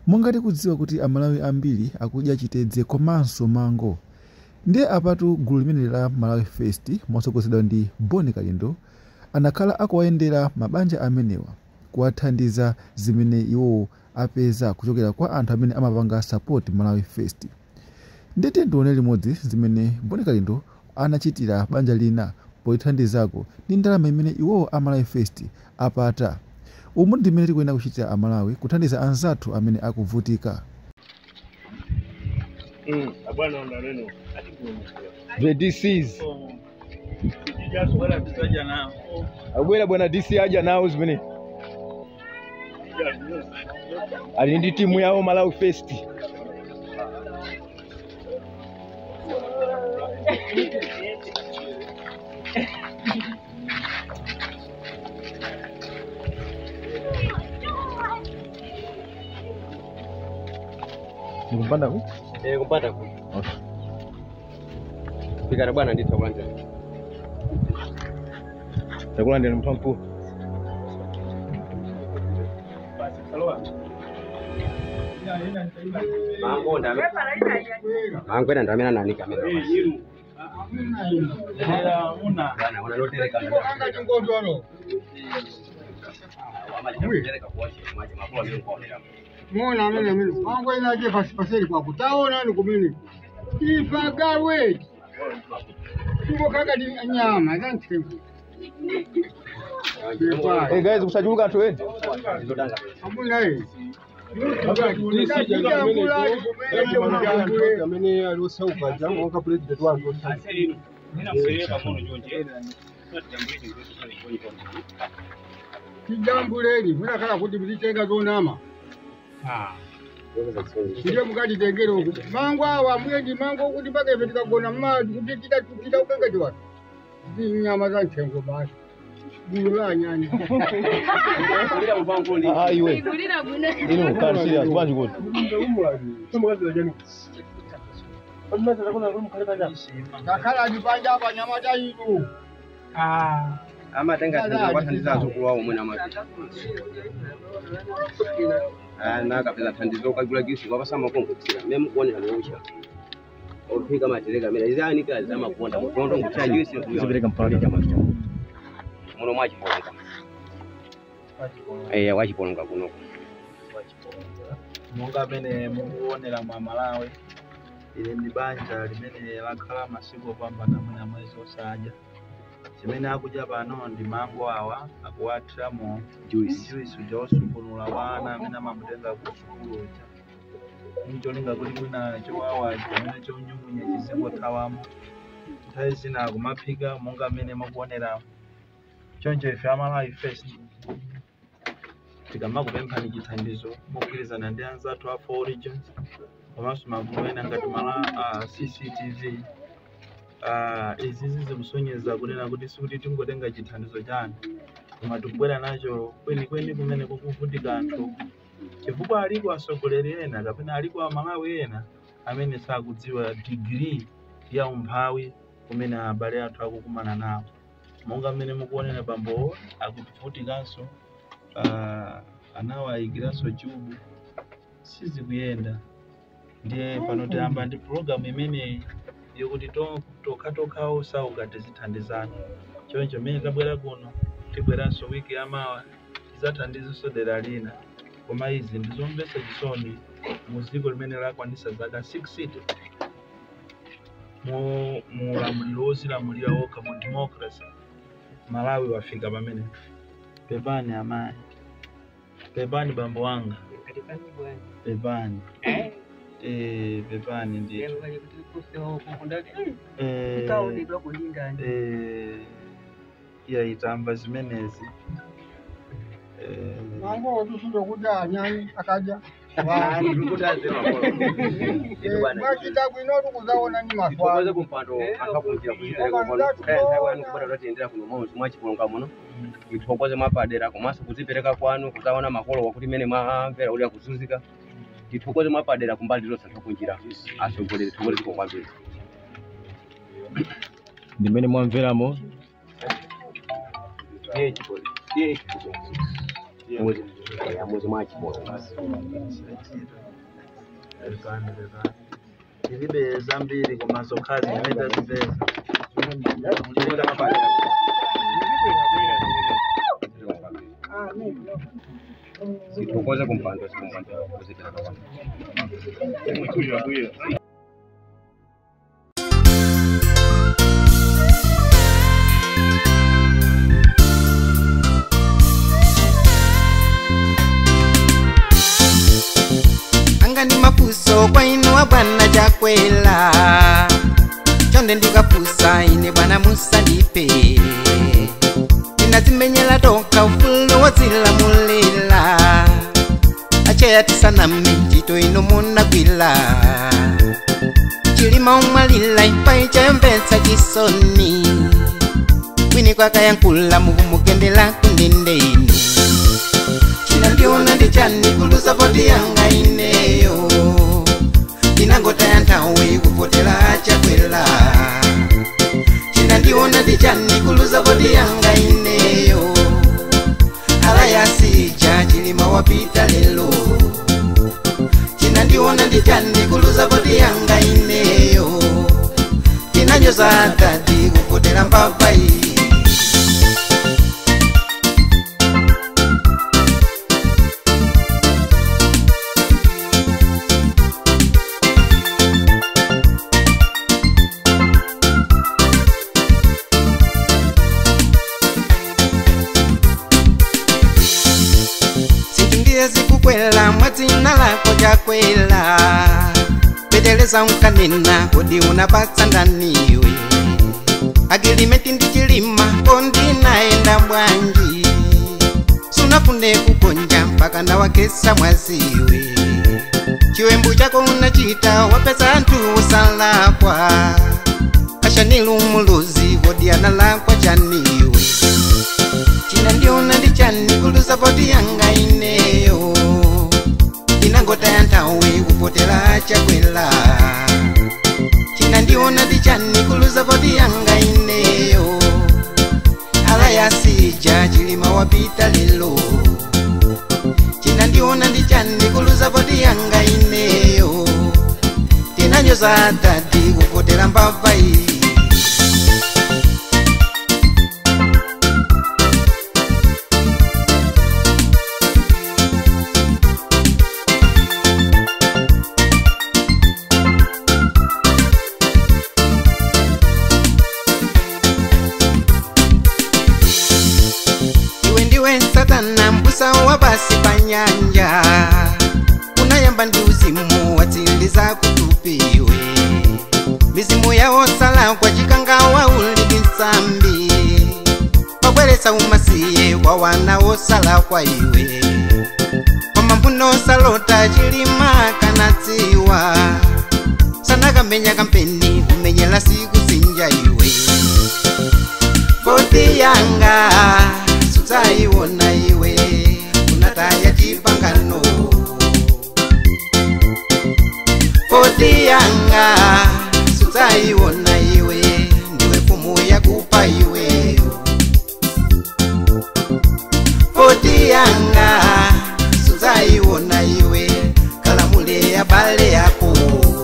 Monga tikudziwa kuti Amalawi ambiri akudya chitedze komanso mango. Ndiye apatu gulu limene la Malawi Fest motsogozedwa ndi Boni Kalindo anakhala akuwayendera mabanja amenewa kuwathandiza zimene iwo apeza kuchokera kwa anthu amene amapanga support Malawi Fest. Ndete ndione limodzi zimene Boni Kalindo anachitira banja lina poithandizako ndi ndalama imene iwo Malawi Fest apata. Umu ndi mmene tikuyenera kuchitira Amalawi kuthandiza anzathu amene akuvutika. The DCs. Abwera bwana DC aja nawo zimene. Ali ndi timu yawo Malawi Fest. Kumpanda ku? Kumpanda ku. Okay. Pikana bwana nditwa kwanza. Takula ndani mpampu. Mango ndame. Mango enda ndame nani kamera. Bana wanalotere kamera. Mona mimi mango inaje pasipaseri kwa kutaona ni kumini ifagawe tuko kaka di nyama zanti. Hey guys, kusajuluka tu wewe. Hamuna hii. Kamene alosauka jamu waka president wangu. Kijambuleni munakala kuti mlitenga zonama. Ndiye mukati tegero mango awa mwendi mango kuti mpaka ife tikagona mmadzi kuti tida ukangaji watu. Zinyama za nthengo basi. Gula nyani. Iwe. Ino karisi ya kwanza kuti. Kakhala dipanja apa nyama cha idu. Ama tenga wathandiza zokulu wawo mwena mati. Na kapeza thandizo kagula gisi kwapasama konkutsira meme kuonera nousha. Ofika matereka mera izani kazi za makonda mutondo ngucha juice kuzibereka mpaka chama chama. Muno mwachipolonga. Wachipolonga kuno. Monga amene mukuonera mwa Malawi ili ndi banja limene lakhala masiku opambana mwina mwezi osaja. Chimene akudya pano ndi mango awa akuwathiramo juice josukunula wana amene amamutenga ku sukulu ncholinga kuti mwina chowawa chimene chonyumunya chizibo thawamo nthawi zina akumaphika monga amene mukuonera. Choncho ife Malawi Fest tikamakupemphani chithandizo mogwirizana ndi anzathu a 4 regions komanso magulu ena ngati CCTV. Izi zimusonyeza kunena kuti sikuti tingotenga chithandizo chanu koma tikubwera nacho kwenikweni kumene kukuvutika anthu chifukwa aliko atsogoleri ena kapena aliko Amalawi ena amene sakudziwa degree ya umphawi kumene abale athu akukumana nawo. Monga mmene mukuonera bambo akuvutikanso anawayikiranso chubu sizikuyenda. Ndiye pano tiyamba ndi program imeneyi yokuti tokatokawo saugate zithandizani. Choncho mmene tabwera kuno tibweranso wiki yamawa tidzathandizanso dera lina. Koma izi ndizomvetsa chisoni mu dziko limene lakwanisa zaka 6 mu lamuliro wozilamulira wokha mu democracy. Malawi wafika pamene. Pepani amayi. Pepani bambo wanga. Pepani. Pepani ndi. Itamba zimenezi. Mango tusindo kuja nyani akaja. Mwachita kwino tukuzaona ni maswali. Kumpando akapunjira kuzitereka kwanu kubata tatendera kuno mwanzo mwachipolonga muno. Ithokoze mapadera komanso kuzipereka kwanu kuzaona makolo wakuti mene mwamvera uli akuzunzika. Ithokoze mapadera kumbali zonse tokunjira asogolere togolere ziko kwambiri. Ndimene mwamveramo. mwezi mwachipolo basi. Ilibe zambiri komanso kazi imeta zipeza. Situkoze kumpando kuzipeleka kwa. Angani mapuso kwa inua bwana Jakwela, chonde ndikapusa ine bwana Musa ndipe, inazimenyela toka ufulu wazila mulila, acheya tisana mechito ino muna gwila, chilima umalila ipai chembesa chisoni, wini kwa kaya nkula mugumukendela kundindeni. Ndiona ndichani kuluza poti yanga ineyo, inangota ya ntawe kupotela Jakwela. China ndiona ndichani kuluza poti yanga ineyo, hala ya sija chilima wapita lelo. China ndiona ndichani kuluza poti yanga ineyo, inanyoza tati kupotela mbabai. Zikukwela mwazina lako Jakwela, bedeleza unkanena kodi unapatsa ndaniwe, agilimeti ndichilima kondi naenda bwanji, sunafune kukonja mpaka na wakesa mwaziwe, chiwembu chako unachita wapesa antu usalakwa, ashanilu muluzi kodi analakwa chaniwe. China ndiona ndichani kuluza poti yanga ineyo, inangota ya ntawe kupotela Jakwela. China ndiona ndichani kuluza poti yanga ineyo, hala ya sija chilima wapita lelo. China ndiona ndichani kuluza poti yanga ineyo, tinanyoza tati kupotela mbavai. Satana mbusa wa basi panyanja, unayamba ndi uzimu watiliza kutupiwe, mizimu ya osala kwa chikanga wa ulibisambi, wabweresa umasiye kwa wana osala kwa iwe, kwa mambuno salota chilima kanatsiwa, sana kamenya kampeni kumenyela siku sinja iwe. Poti yanga sutaiwona iwe, unataya chipangano. Poti yanga sutaiwona iwe, ndiwe fumu ya kupa iwe. Poti yanga sutaiwona iwe, kalamule ya bale yako.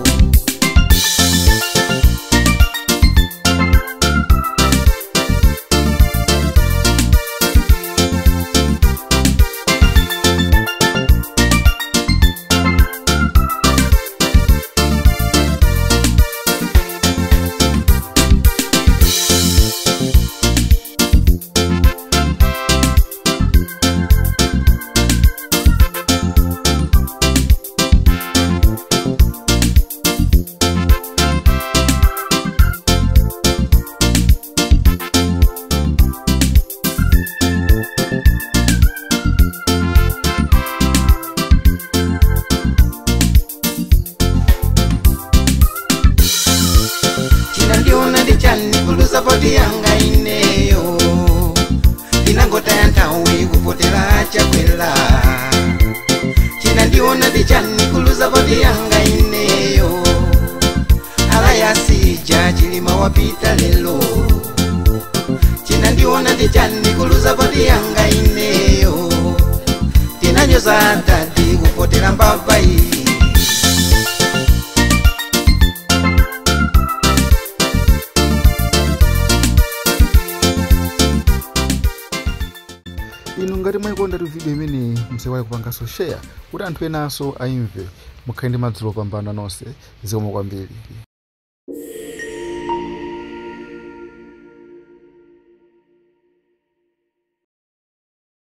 Poti yanga ineyo, inangota ya ntawe kupotela Jakwela. China ndiona ndichani kuluza poti yanga ineyo, hala ya sija chilima wapita lelo. China ndiona ndichani kuluza poti yanga ineyo, babai. Inu ngati mwayikonda video imene musaiwale kupanganso share kuti anthu enanso aimve. Mukhale ndi madzulo opambana nonse. Zikomo kwambiri.